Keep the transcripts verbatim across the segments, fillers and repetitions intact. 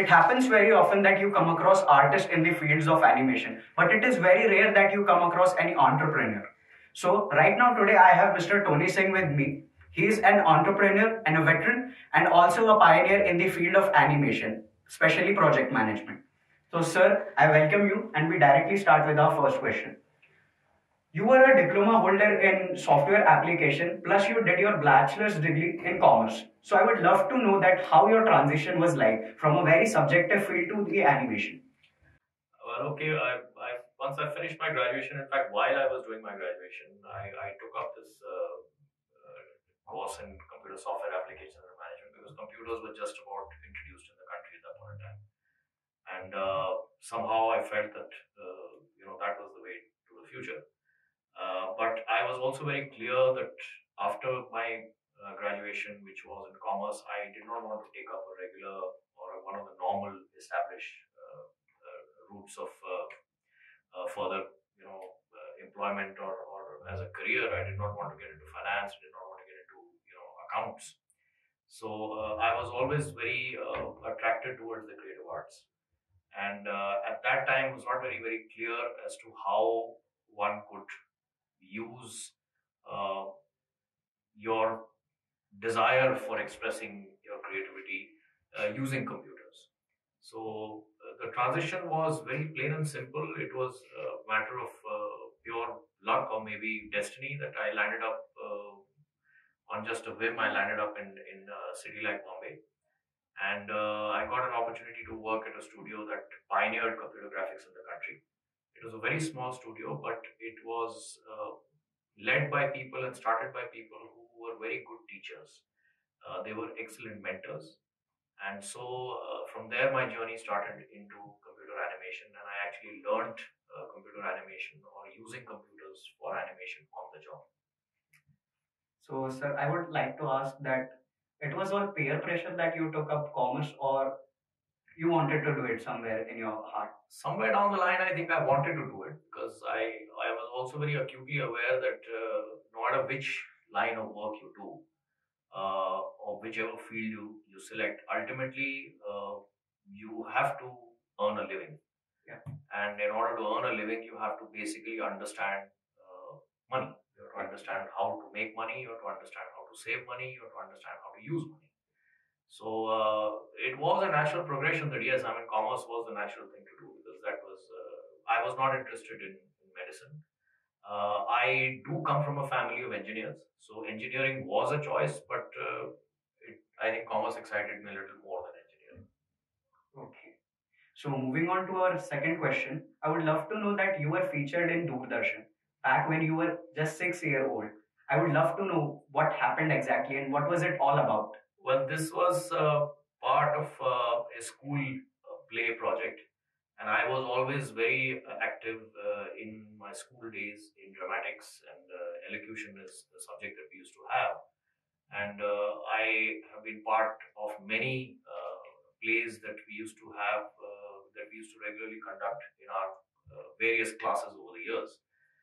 happens very often that you come across artists in the fields of animation, but it is very rare that you come across any entrepreneur. So right now today I have Mister Tony Singh with me. He is an entrepreneur and a veteran and also a pioneer in the field of animation, especially project management. So sir, I welcome you and we directly start with our first question. You were a diploma holder in software application, plus you did your bachelor's degree in commerce. So I would love to know that how your transition was like from a very subjective field to the animation. Well, okay, I, I once I finished my graduation, in fact, while I was doing my graduation, I, I took up this uh, uh, course in computer software applications and management because computers were just about introduced in the country at that point in time. And uh, somehow I felt that, uh, you know, that was the way to the future. Uh, but I was also very clear that after my uh, graduation, which was in commerce, I did not want to take up a regular or a, one of the normal established uh, uh, routes of uh, uh, further, you know, uh, employment or, or as a career. I did not want to get into finance. Did not want to get into, you know, accounts. So uh, I was always very uh, attracted towards the creative arts, and uh, at that time it was not very very clear as to how one could use uh, your desire for expressing your creativity uh, using computers. So uh, the transition was very plain and simple. It was a matter of uh, pure luck or maybe destiny that I landed up uh, on just a whim. I landed up in in a city like Bombay, and uh, I got an opportunity to work at a studio that pioneered computer graphics in the country. It was a very small studio, but it was uh, led by people and started by people who were very good teachers. Uh, they were excellent mentors. And so uh, from there, my journey started into computer animation, and I actually learned uh, computer animation or using computers for animation on the job. So sir, I would like to ask that it was all peer pressure that you took up commerce or you wanted to do it somewhere in your heart? Somewhere down the line, I think I wanted to do it because I, I was also very acutely aware that uh, no matter which line of work you do, uh, or whichever field you, you select, ultimately uh, you have to earn a living. Yeah. And in order to earn a living, you have to basically understand uh, money. You have to understand how to make money, you have to understand how to save money, you have to understand how to use money. So uh, it was a natural progression that yes, I mean, commerce was the natural thing to do because that was, uh, I was not interested in, in medicine. Uh, I do come from a family of engineers, so engineering was a choice, but uh, it, I think commerce excited me a little more than engineering. Okay. So moving on to our second question, I would love to know that you were featured in Doordarshan back when you were just six year old. I would love to know what happened exactly and what was it all about. Well, this was uh, part of uh, a school uh, play project, and I was always very uh, active uh, in my school days in dramatics, and uh, elocution is the subject that we used to have. And uh, I have been part of many uh, plays that we used to have, uh, that we used to regularly conduct in our uh, various classes over the years.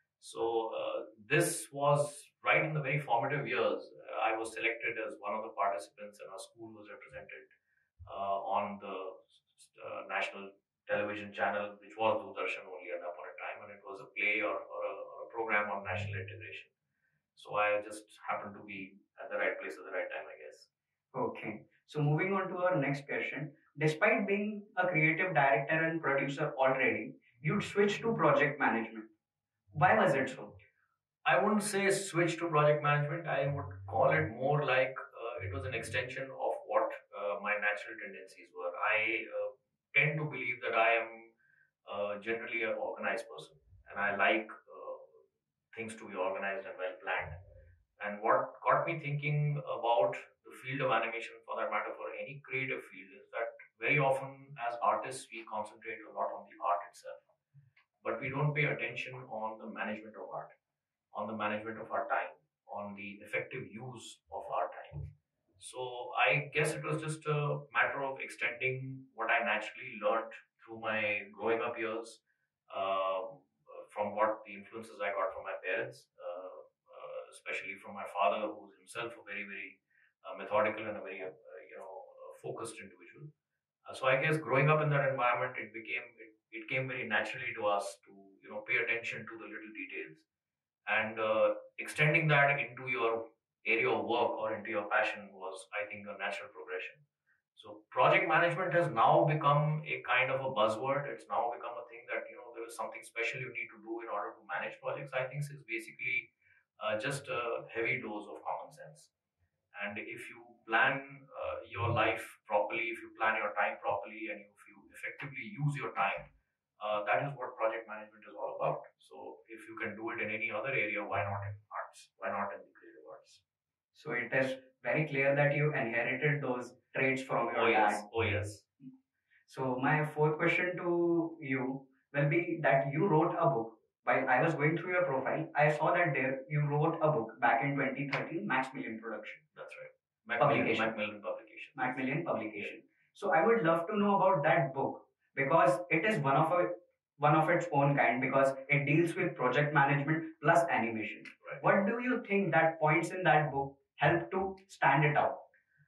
So uh, this was right in the very formative years. Uh, I was selected as one of the participants, and our school was represented uh, on the uh, national television channel, which was Doordarshan only at that point in time, and it was a play or, or, a, or a program on national integration. So I just happened to be at the right place at the right time, I guess. Okay. So moving on to our next question. Despite being a creative director and producer already, you'd switch to project management. Why was it so? I wouldn't say switch to project management. I would call it more like uh, it was an extension of what uh, my natural tendencies were. I uh, tend to believe that I am uh, generally an organized person, and I like uh, things to be organized and well planned. And what got me thinking about the field of animation, for that matter, for any creative field, is that very often as artists we concentrate a lot on the art itself, but we don't pay attention on the management of art, on the management of our time, on the effective use of our time. So I guess it was just a matter of extending what I naturally learned through my growing up years, um, from what the influences I got from my parents, uh, uh, especially from my father, who's himself a very, very uh, methodical and a very, uh, you know, uh, focused individual. Uh, so I guess growing up in that environment, it became it, it came very naturally to us to you know pay attention to the little details, and uh, extending that into your area of work or into your passion was, I think, a natural progression. So project management has now become a kind of a buzzword. It's now become a thing that you know there is something special you need to do in order to manage projects. I think is basically uh, just a heavy dose of common sense. And if you plan uh, your life properly, if you plan your time properly, and if you effectively use your time, uh, that is what project management is all about. So if you can do it in any other area, why not in arts? Why not in the creative arts? So it is very clear that you inherited those traits from your Oh yes, dad. oh yes. So my fourth question to you will be that you wrote a book. While I was going through your profile, I saw that there you wrote a book back in twenty thirteen, Maximilian Production. That's right. Macmillan, Publication. Macmillan publication. Macmillan Publication. So I would love to know about that book because it is one of a one of its own kind because it deals with project management plus animation. Right. What do you think that points in that book help to stand it out?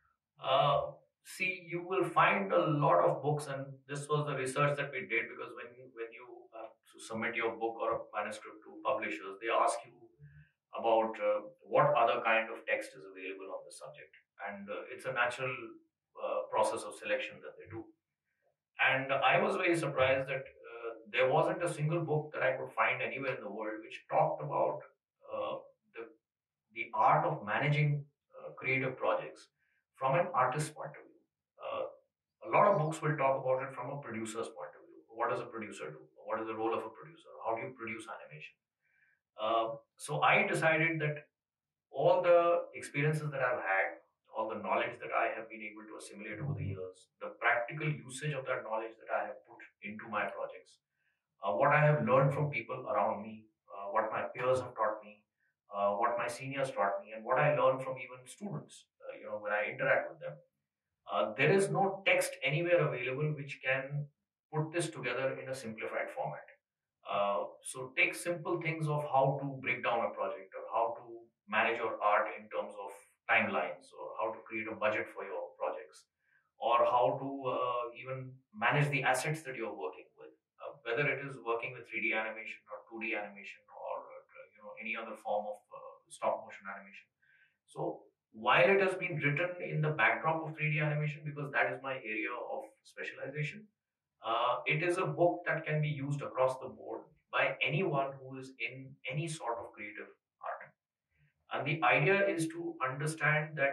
Uh, see, you will find a lot of books, and this was the research that we did because when you, when you uh, submit your book or a manuscript to publishers, they ask you about uh, what other kind of text is available on the subject, and uh, it's a natural uh, process of selection that they do. And I was very surprised that uh, there wasn't a single book that I could find anywhere in the world which talked about uh, the the art of managing uh, creative projects from an artist's point of view. Uh, a lot of books will talk about it from a producer's point of view. What does a producer do? What is the role of a producer? How do you produce animation? Uh, so I decided that all the experiences that I've had, all the knowledge that I have been able to assimilate over the years, the practical usage of that knowledge that I have put into my projects, uh, what I have learned from people around me, uh, what my peers have taught me, uh, what my seniors taught me, and what I learned from even students, uh, you know, when I interact with them. Uh, there is no text anywhere available which can put this together in a simplified format. Uh, so take simple things of how to break down a project or how to manage your art in terms of timelines or how to create a budget for your projects or how to uh, even manage the assets that you're working with, uh, whether it is working with three D animation or two D animation or uh, you know any other form of uh, stop motion animation. So while it has been written in the backdrop of three D animation because that is my area of specialization, uh, it is a book that can be used across the board by anyone who is in any sort of creative art. And the idea is to understand that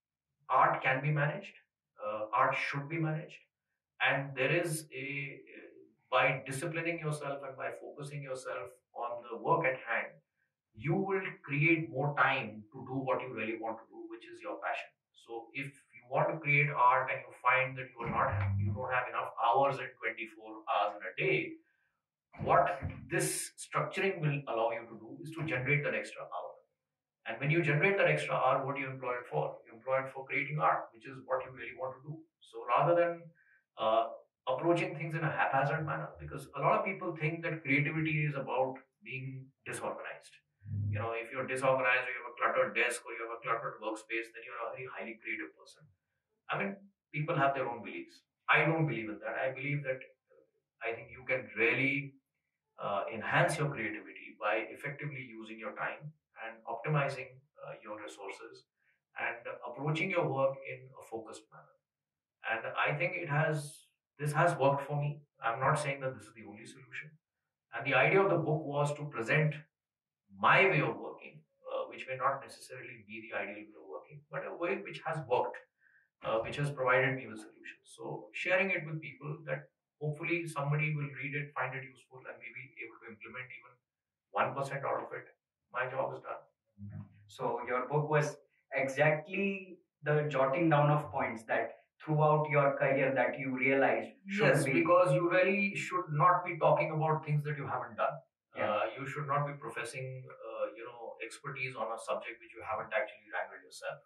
art can be managed, uh, art should be managed, and there is a by disciplining yourself and by focusing yourself on the work at hand, you will create more time to do what you really want to do, which is your passion. So if you want to create art and you find that you are not you don't have enough hours in twenty-four hours in a day, what this structuring will allow you to do is to generate that extra hour. And when you generate that extra hour, what do you employ it for? You employ it for creating art, which is what you really want to do. So rather than uh, approaching things in a haphazard manner, because a lot of people think that creativity is about being disorganized. You know, if you're disorganized or you have a cluttered desk or you have a cluttered workspace, then you're a very highly creative person. I mean, people have their own beliefs. I don't believe in that. I believe that uh, I think you can really uh, enhance your creativity by effectively using your time and optimizing uh, your resources and approaching your work in a focused manner. And I think it has this has worked for me. I'm not saying that this is the only solution. And the idea of the book was to present my way of working, uh, which may not necessarily be the ideal way of working, but a way which has worked, uh, which has provided me with solutions. So sharing it with people that hopefully somebody will read it, find it useful, and maybe able to implement even one percent out of it. My job is done. So your book was exactly the jotting down of points that throughout your career that you realized should Yes, be. because you really should not be talking about things that you haven't done. Yeah. Uh, you should not be professing, uh, you know, expertise on a subject which you haven't actually wrangled yourself.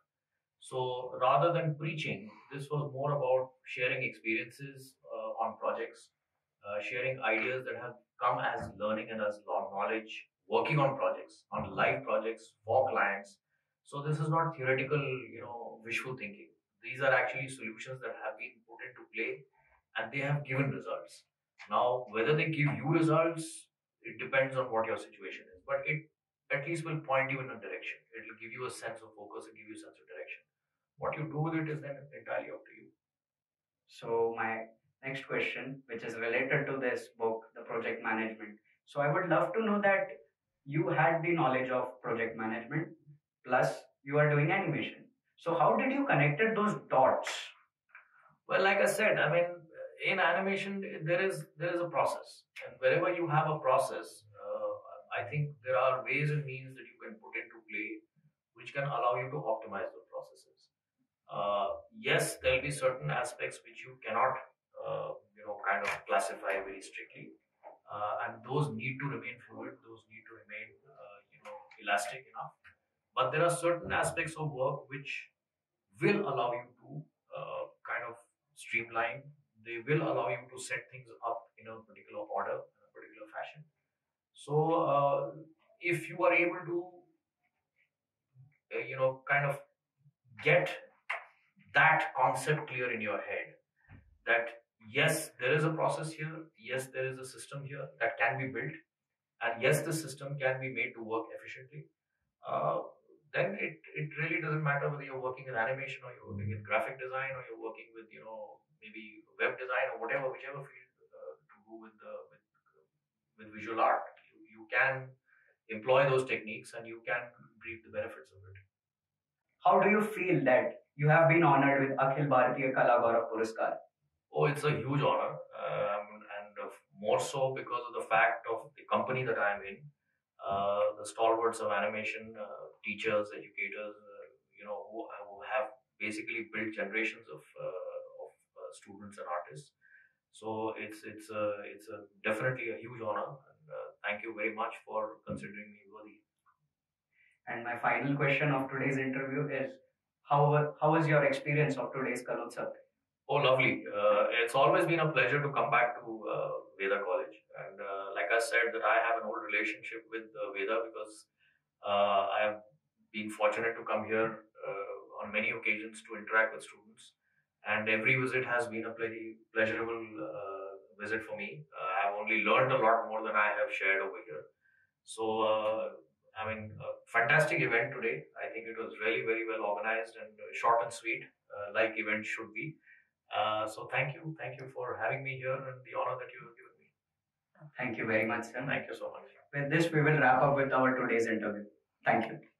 So rather than preaching, this was more about sharing experiences uh, on projects, uh, sharing ideas that have come as learning and as law knowledge, working on projects, on live projects for clients. So this is not theoretical, you know, wishful thinking. These are actually solutions that have been put into play and they have given results. Now, whether they give you results, it depends on what your situation is, but it at least will point you in a direction. It will give you a sense of focus and give you a sense of direction. What you do with it is then entirely up to you. So my next question, which is related to this book, the project management. So I would love to know that you had the knowledge of project management, plus you are doing animation. So how did you connected those dots? Well, like I said, I mean, in animation there is there is a process, and wherever you have a process, uh, I think there are ways and means that you can put into play, which can allow you to optimize those processes. Uh, yes, there will be certain aspects which you cannot, uh, you know, kind of classify very strictly, uh, and those need to remain fluid. Those need to remain, uh, you know, elastic enough. But there are certain aspects of work which will allow you to uh, kind of streamline. They will allow you to set things up in a particular order, in a particular fashion. So, uh, if you are able to, uh, you know, kind of get that concept clear in your head, that yes, there is a process here, yes, there is a system here that can be built, and yes, the system can be made to work efficiently, uh, then it, it really doesn't matter whether you're working in animation or you're working in graphic design or you're working with, you know, maybe web design or whatever, whichever field uh, to do with the with, with visual art. You, you can employ those techniques and you can reap the benefits of it. How do you feel that you have been honored with Akhil Bhartiya Kala Gaurav Puraskar? Oh, it's a huge honor, um, and uh, more so because of the fact of the company that I'm in. Uh, the stalwarts of animation, uh, teachers, educators, uh, you know, who, who have basically built generations of uh, of uh, students and artists. So it's it's a it's a definitely a huge honor, and uh, thank you very much for considering me worthy. And my final question of today's interview is, how, wa- how was your experience of today's Kalotsav? Oh, lovely. Uh, it's always been a pleasure to come back to uh, Veda College. And uh, like I said, that I have an old relationship with uh, Veda because uh, I have been fortunate to come here uh, on many occasions to interact with students. And every visit has been a very pleasurable uh, visit for me. Uh, I have only learned a lot more than I have shared over here. So, uh, I mean, a fantastic event today. I think it was really very well organized and uh, short and sweet, uh, like events should be. Uh, so thank you, thank you for having me here and the honor that you have given me. Thank you very much, sir. Thank you so much. With this, we will wrap up with our today's interview. Thank you.